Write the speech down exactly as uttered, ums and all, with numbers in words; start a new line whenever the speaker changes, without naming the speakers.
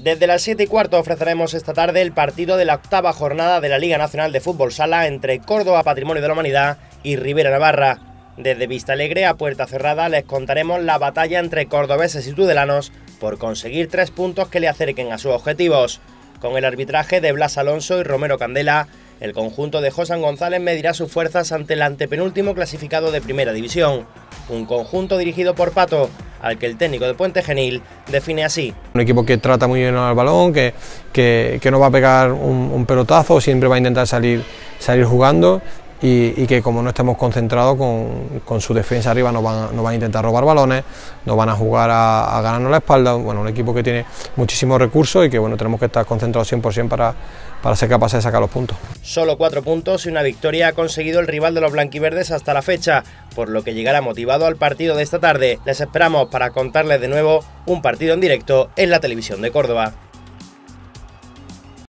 Desde las siete y cuarto ofreceremos esta tarde el partido de la octava jornada de la Liga Nacional de Fútbol Sala entre Córdoba Patrimonio de la Humanidad y Ribera Navarra. Desde Vistalegre, a puerta cerrada, les contaremos la batalla entre cordobeses y tudelanos por conseguir tres puntos que le acerquen a sus objetivos. Con el arbitraje de Blas Alonso y Romero Candela, el conjunto de José González medirá sus fuerzas ante el antepenúltimo clasificado de Primera División. Un conjunto dirigido por Pato, al que el técnico de Puente Genil define así.
Un equipo que trata muy bien al balón, que, que, que no va a pegar un, un pelotazo, siempre va a intentar salir, salir jugando y, y que como no estemos concentrados con, con su defensa arriba nos van, nos van a intentar robar balones, nos van a jugar a, a ganarnos la espalda. Bueno, un equipo que tiene muchísimos recursos y que bueno, tenemos que estar concentrados cien por cien para, para ser capaces de sacar los puntos.
Solo cuatro puntos y una victoria ha conseguido el rival de los blanquiverdes hasta la fecha, por lo que llegará motivado al partido de esta tarde. Les esperamos para contarles de nuevo un partido en directo en la televisión de Córdoba.